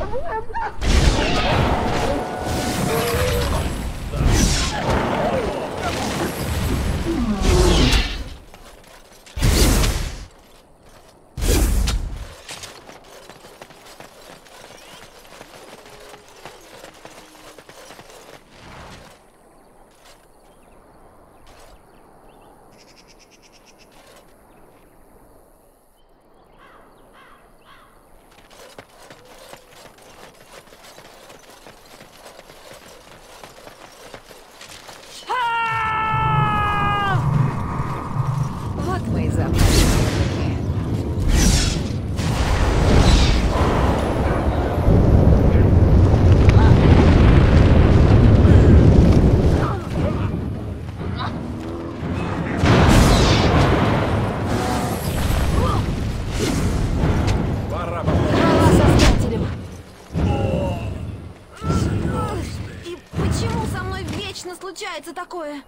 Случается такое.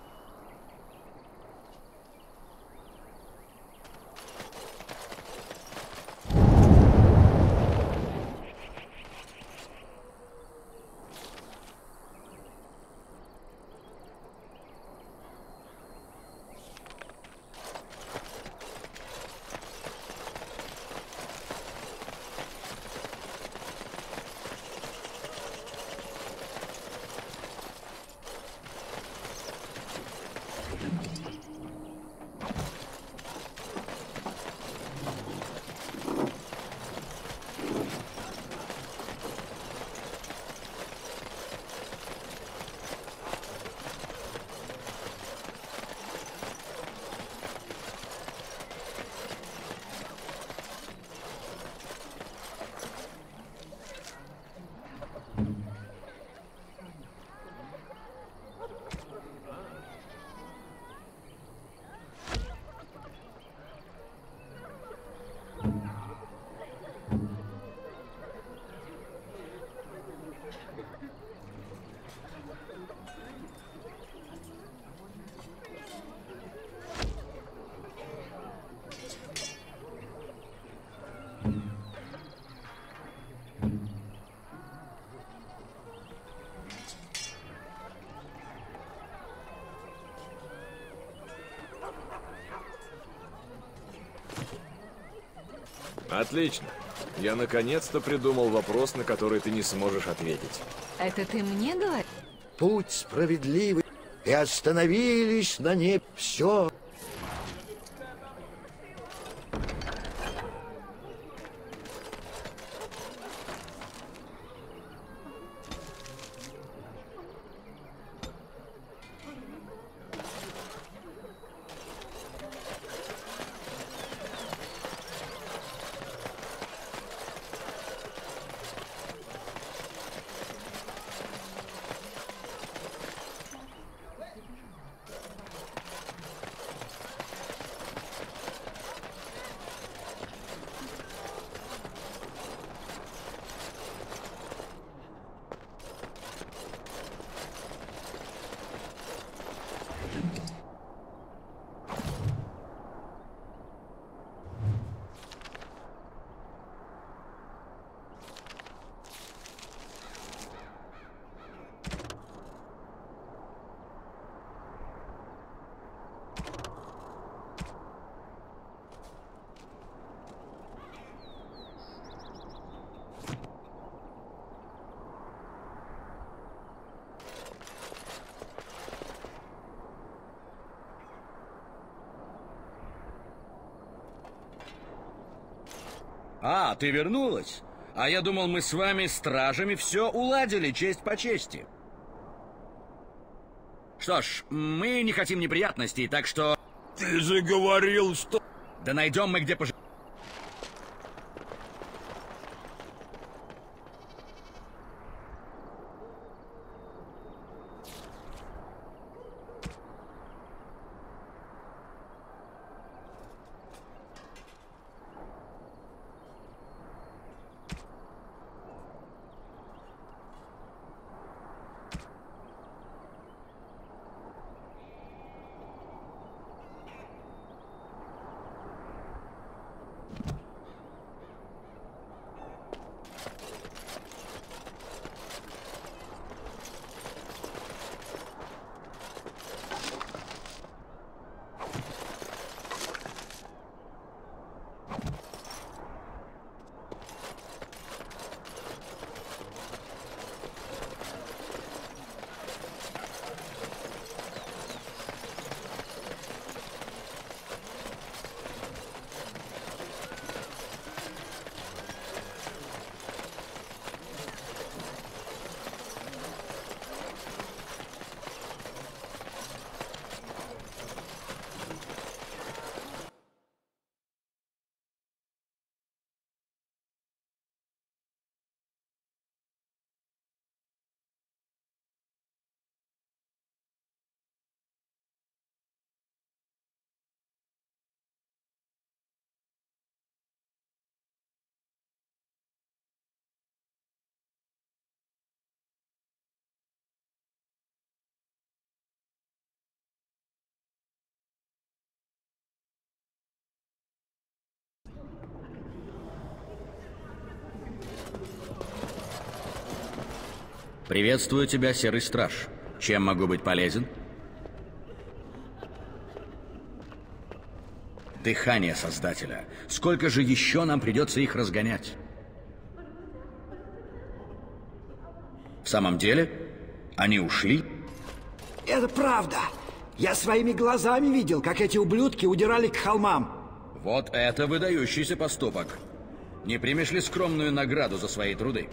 Отлично. Я наконец-то придумал вопрос, на который ты не сможешь ответить. Это ты мне говоришь? Путь справедливый, и остановились на небе все. А, ты вернулась? А я думал, мы с вами, стражами, все уладили, честь по чести. Что ж, мы не хотим неприятностей, так что... Ты же говорил, что... Да найдем мы где пожить. Приветствую тебя, Серый Страж. Чем могу быть полезен? Дыхание Создателя. Сколько же еще нам придется их разгонять? В самом деле, они ушли? Это правда. Я своими глазами видел, как эти ублюдки удирали к холмам. Вот это выдающийся поступок. Не примешь ли скромную награду за свои труды?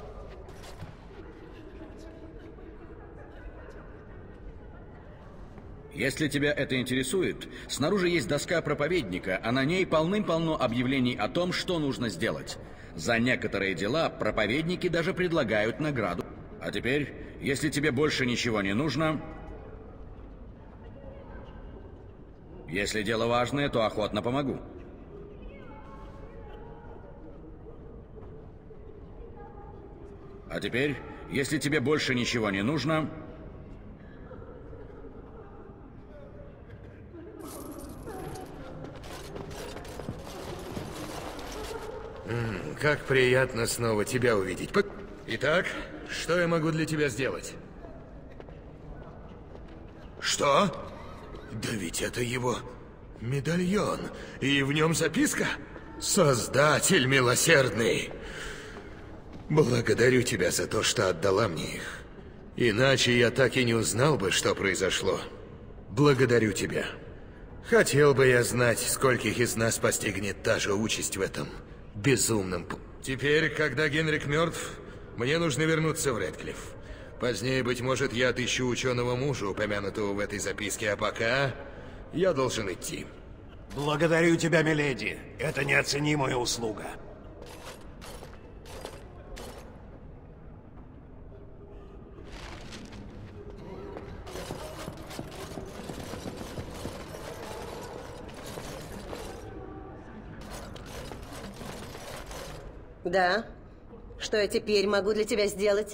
Если тебя это интересует, снаружи есть доска проповедника, а на ней полным-полно объявлений о том, что нужно сделать. За некоторые дела проповедники даже предлагают награду. А теперь, если тебе больше ничего не нужно... Если дело важное, то охотно помогу. А теперь, если тебе больше ничего не нужно... Как приятно снова тебя увидеть. Итак, что я могу для тебя сделать? Что? Да ведь это его медальон. И в нем записка? Создатель милосердный. Благодарю тебя за то, что отдала мне их. Иначе я так и не узнал бы, что произошло. Благодарю тебя. Хотел бы я знать, скольких из нас постигнет та же участь в этом безумном... Теперь, когда Генрик мертв, мне нужно вернуться в Редклифф. Позднее, быть может, я отыщу ученого мужа, упомянутого в этой записке, а пока я должен идти. Благодарю тебя, миледи. Это неоценимая услуга. Да? Что я теперь могу для тебя сделать?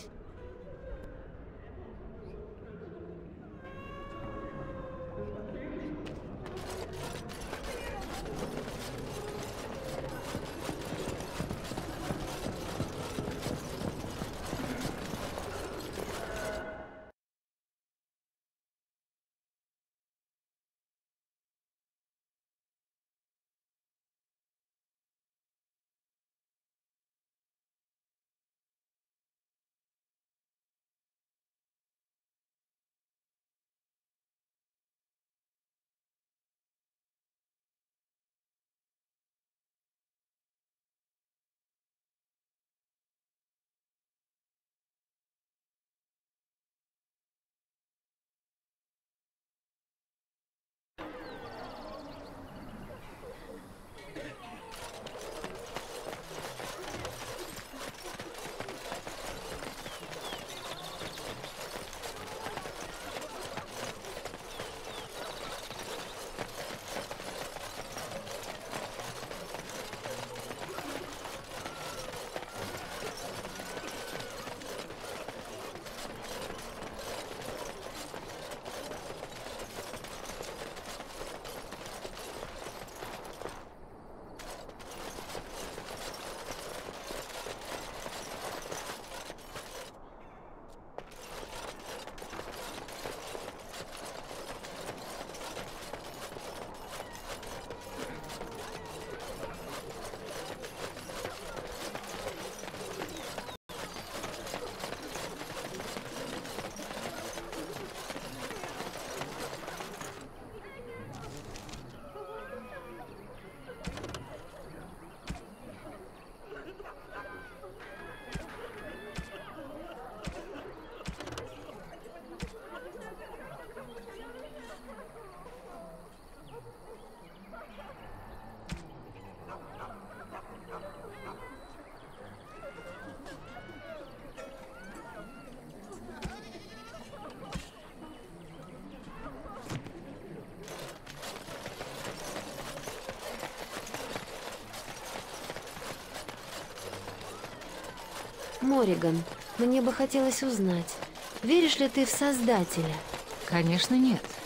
Морриган, мне бы хотелось узнать, веришь ли ты в Создателя? Конечно, нет.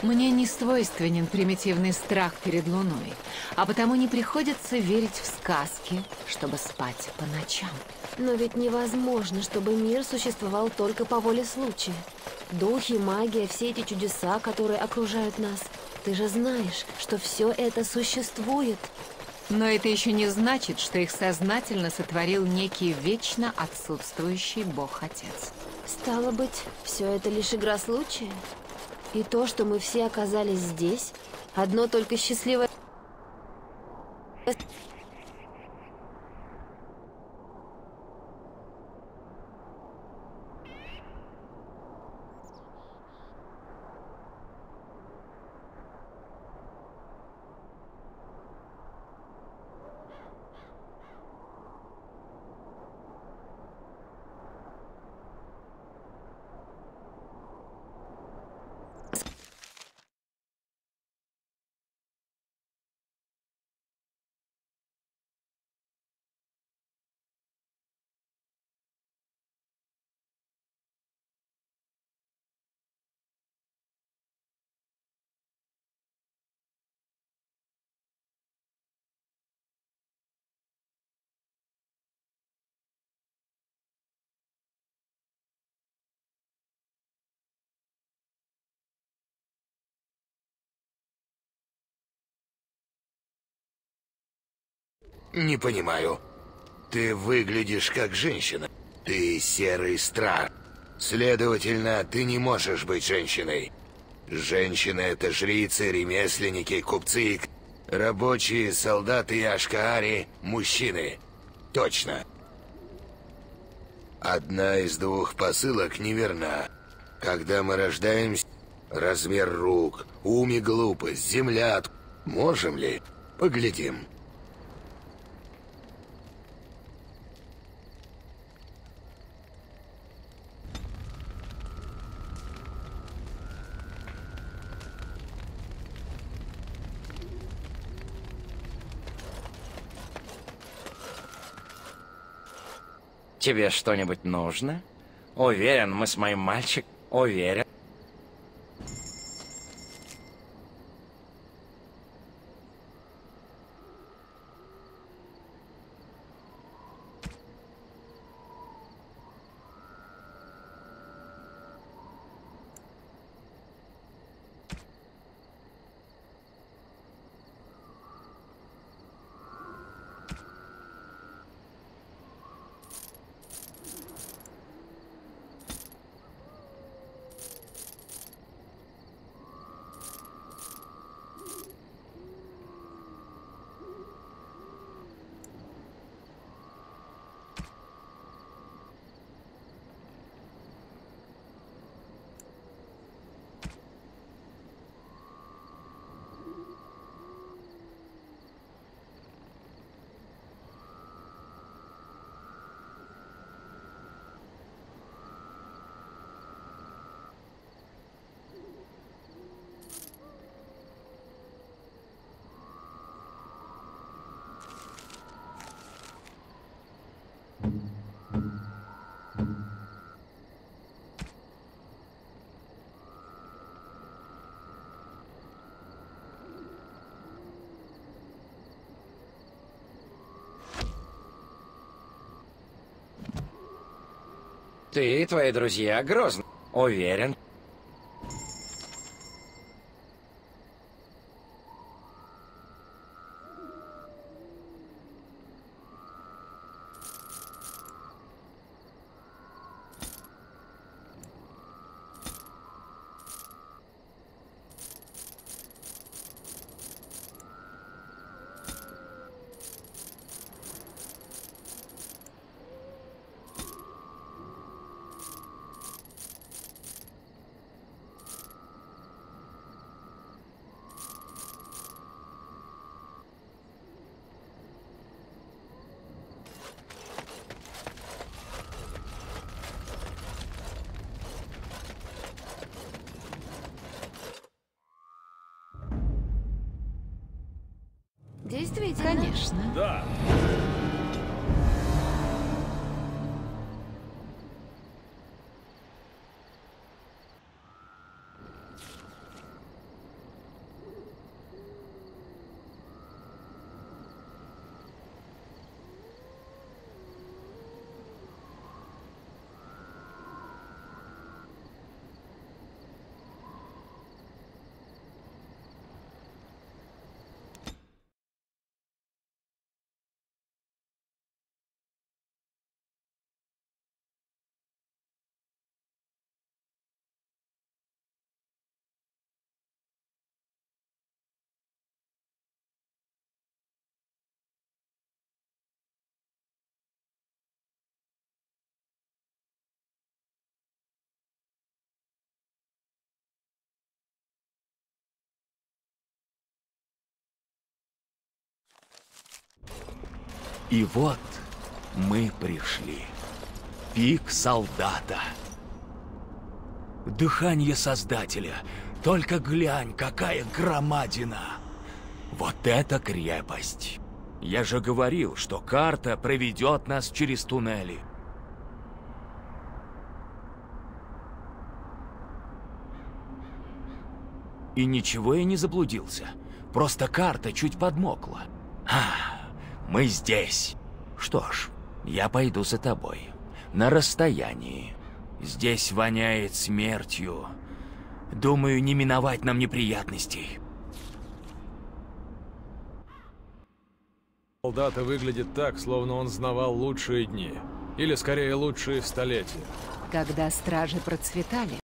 Мне не свойственен примитивный страх перед Луной, а потому не приходится верить в сказки, чтобы спать по ночам. Но ведь невозможно, чтобы мир существовал только по воле случая. Духи, магия, все эти чудеса, которые окружают нас. Ты же знаешь, что все это существует. Но это еще не значит, что их сознательно сотворил некий вечно отсутствующий Бог-Отец. Стало быть, все это лишь игра случая? И то, что мы все оказались здесь, одно только счастливое... Не понимаю. Ты выглядишь как женщина. Ты серый страж. Следовательно, ты не можешь быть женщиной. Женщины — это жрицы, ремесленники, купцы, рабочие, солдаты и ашкаари — мужчины. Точно. Одна из двух посылок неверна. Когда мы рождаемся, размер рук, ум и глупость, земля... Можем ли? Поглядим. Тебе что-нибудь нужно? Уверен, мы с моим мальчиком. Уверен. Ты и твои друзья грозны. Уверен. Действительно. Конечно. Да. И вот мы пришли. Пик солдата. Дыхание Создателя. Только глянь, какая громадина. Вот это крепость. Я же говорил, что карта проведет нас через туннели. И ничего я не заблудился. Просто карта чуть подмокла. Мы здесь. Что ж, я пойду за тобой. На расстоянии. Здесь воняет смертью. Думаю, не миновать нам неприятностей. Солдата выглядит так, словно он знавал лучшие дни. Или, скорее, лучшие столетия. Когда стражи процветали,